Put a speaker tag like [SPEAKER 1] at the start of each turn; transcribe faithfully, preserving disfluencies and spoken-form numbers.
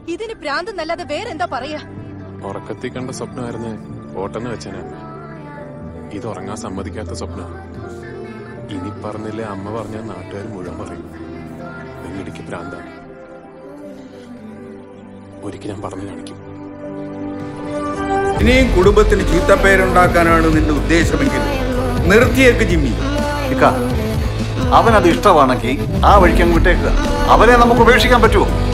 [SPEAKER 1] ഇതിന് ഭ്രാന്തെന്നല്ലാതെ വേറെന്താ പറയാ?
[SPEAKER 2] ഉറക്കത്തിൽ കണ്ട സ്വപ്നമായിരുന്നു ഓട്ടെന്ന് വെച്ചേനെ. ഇത് ഉറങ്ങാൻ സമ്മതിക്കാത്ത സ്വപ്നം. ഇനി പറഞ്ഞില്ലേ അമ്മ പറഞ്ഞ നാട്ടുകാർ മുഴുവൻ പറയും വെങ്ങിടിക്ക് ഭ്രാന്താണ്. ഒരിക്കൽ ഞാൻ പറഞ്ഞു കാണിക്കും.
[SPEAKER 3] ഇനിയും കുടുംബത്തിന് ചീത്തപ്പേരുണ്ടാക്കാനാണ് നിന്റെ ഉദ്ദേശമെങ്കിൽ നിർത്തിയേക്ക് ജിമ്മി.
[SPEAKER 4] അവനത് ഇഷ്ടമാണെങ്കിൽ ആ വഴിക്ക് അങ്ങ് വിട്ടേക്കുക. അവനെ നമുക്ക് ഉപേക്ഷിക്കാൻ പറ്റുമോ?